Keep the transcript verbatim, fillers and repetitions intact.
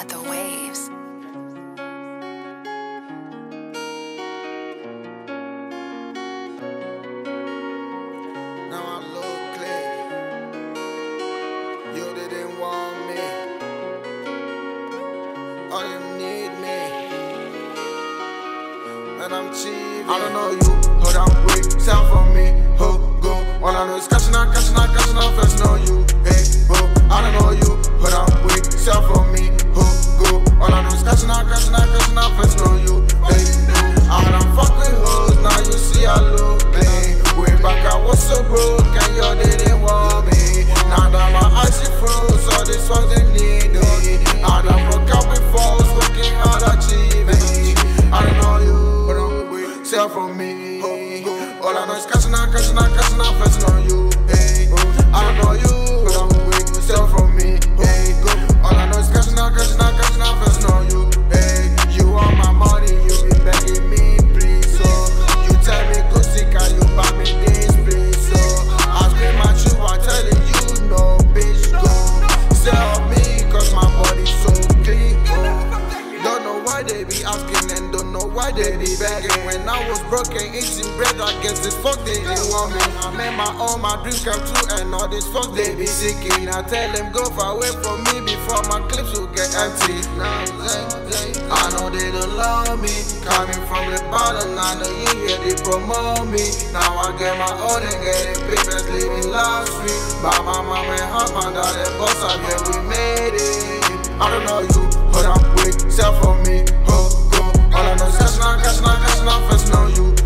got the waves. Now I look clear. You didn't want me. All you need me. And I'm cheating. I don't know you. Hold on, wait. Sound for me. Ho, go. All I know is catching out, catching out, catching out. First know you. Hey, ho. I don't know you. Hold on, wait. Sound for me. Ho, go. All I know is catching out, catching out, catching out. First know you. Hey, I don't fuck with hoes. Now you see I look clean. Way back I was so broke and you didn't want me. Now that my eyes see froze, all this was they need me. I done broke up with foes, working hard achieving. I don't know you, but I'm wait, sell for me. All I know is catching out, catching out, catching out, first know you. Hey, I don't know you, but I'm wait, sell for me. Hey, all I know is catching out, catching out, catching out, first know you. Hey, you want my money, you be begging me, please. So you tell me Gusti, can you buy me this, please? So I scream at you, I'm telling you, no, bitch, go. Sell me, cause my body's so clean. Oh. Don't know why they be asking and don't know why they be begging. When I was broken, eating bread, I guess this fuck they didn't want me. I made my own, my dreams come true, and all this fuck they be seeking. I tell them go far away from me before my clips will get empty. Now I know they don't love me. Coming from the bottom, I know you hear they promote me. Now I get my own and getting papers, living love street. By my mom and husband, all the boss out here, we made it. I don't know you, hold on, wait, sell for me, ho, go. All I know is catching out, catching out, catching out, first know you.